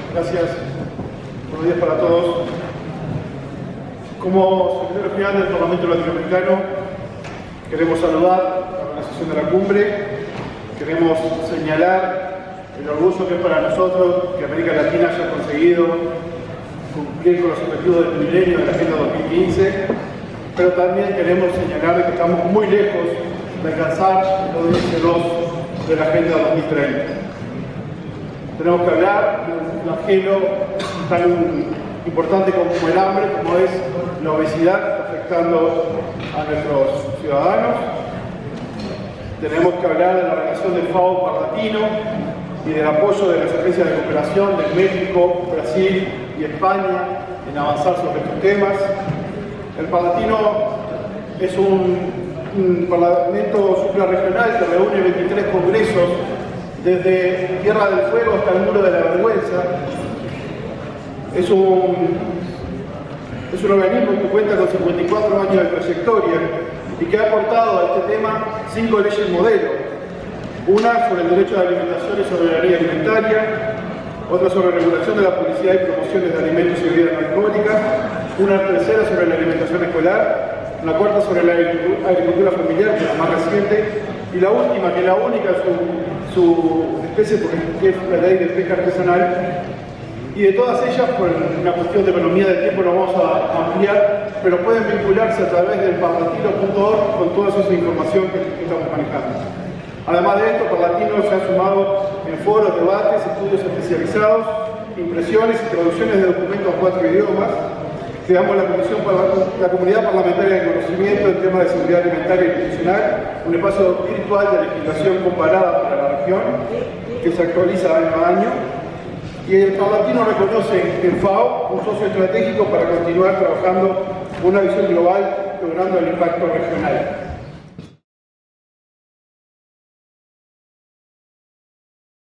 Gracias. Buenos días para todos. Como secretario general del Parlamento Latinoamericano, queremos saludar a la organización de la cumbre. Queremos señalar el orgullo que es para nosotros que América Latina haya conseguido cumplir con los objetivos del milenio de la Agenda 2015, pero también queremos señalar que estamos muy lejos de alcanzar los ODS 2 de la Agenda 2030. Tenemos que hablar de un flagelo tan importante como el hambre, como es la obesidad afectando a nuestros ciudadanos. Tenemos que hablar de la relación del FAO-Parlatino y del apoyo de las agencias de cooperación de México, Brasil y España en avanzar sobre estos temas. El Parlatino es un parlamento suprarregional que reúne 23 congresos desde Tierra del Fuego hasta el Muro de la Vergüenza. Es un organismo que cuenta con 54 años de trayectoria y que ha aportado a este tema 5 leyes modelo. Una sobre el derecho de alimentación y soberanía alimentaria, otra sobre regulación de la publicidad y promociones de alimentos y bebidas no alcohólicas, una tercera sobre la alimentación escolar, una cuarta sobre la agricultura familiar, que es la más reciente, y la última, que es la única su especie, porque es la ley de pesca artesanal. Y de todas ellas, por una cuestión de economía de tiempo, no vamos a ampliar, pero pueden vincularse a través del parlatino.org con toda esa información que estamos manejando. Además de esto, Parlatino se ha sumado en foros, debates, estudios especializados, impresiones y traducciones de documentos a 4 idiomas. Creamos la Comunidad Parlamentaria de Conocimiento en temas de seguridad alimentaria y nutricional, un espacio virtual de legislación comparada para la región, que se actualiza año a año. Y el Parlatino reconoce en FAO un socio estratégico para continuar trabajando con una visión global, logrando el impacto regional.